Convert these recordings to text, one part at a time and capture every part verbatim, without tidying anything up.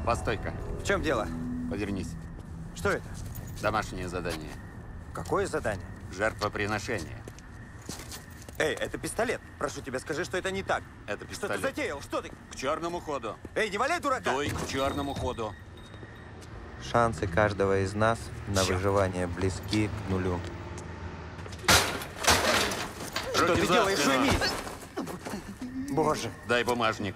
Постой-ка. В чем дело? Повернись. Что это? Домашнее задание. Какое задание? Жертвоприношение. Эй, это пистолет. Прошу тебя, скажи, что это не так. Это пистолет. Что ты затеял? Что ты? К черному ходу. Эй, не валяй дурака! Дуй к черному ходу. Шансы каждого из нас на Черт. выживание близки к нулю. Что Руки ты за делаешь, спину. уймись! Боже. Дай бумажник.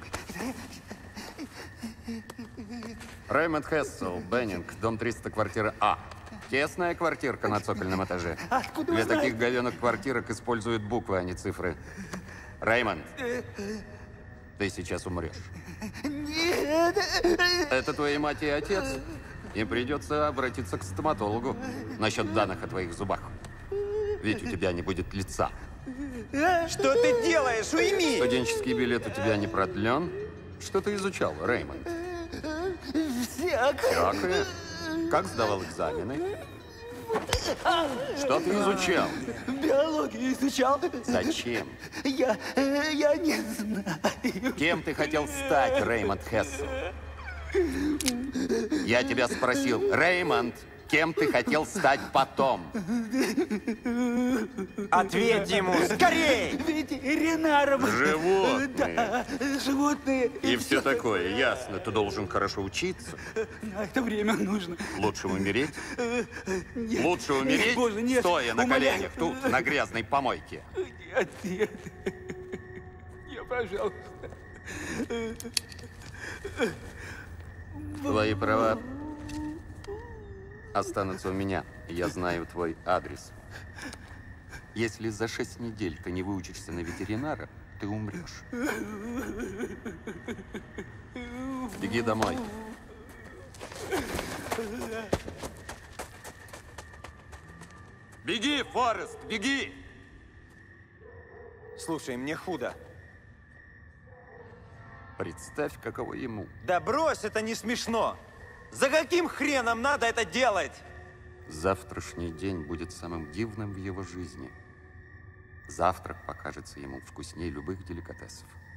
Рэймонд Хессел, Беннинг, дом триста, квартира А. Тесная квартирка на цокольном этаже. Откуда Для вы знаете? таких говенок квартирок используют буквы, а не цифры. Рэймонд, ты сейчас умрешь. Нет! Это твои мать и отец. Им придется обратиться к стоматологу насчет данных о твоих зубах. Ведь у тебя не будет лица. Что ты делаешь? Уйми! Студенческий билет у тебя не продлен. Что ты изучал, Рэймонд? Всякое. Всякое. Как сдавал экзамены? Что ты изучал? Биологию изучал. Зачем? Я, э, я не знаю. Кем ты хотел стать, Рэймонд Хессел? Я тебя спросил, Рэймонд, кем ты хотел стать потом? Ответь ему! Скорей! Ветеринаром. Животные. Да, животные. И все такое, ясно. Ты должен хорошо учиться. На это время нужно. Лучше умереть? Нет. Лучше умереть, Боже, нет. стоя на Умоляю. коленях тут, на грязной помойке. Нет, нет. Я, пожалуйста. Твои права останутся у меня. Я знаю твой адрес. Если за шесть недель ты не выучишься на ветеринара, ты умрешь. Беги домой. Беги, Форест, беги! Слушай, мне худо. Представь, каково ему. Да брось, это не смешно. За каким хреном надо это делать? Завтрашний день будет самым дивным в его жизни. Завтрак покажется ему вкуснее любых деликатесов.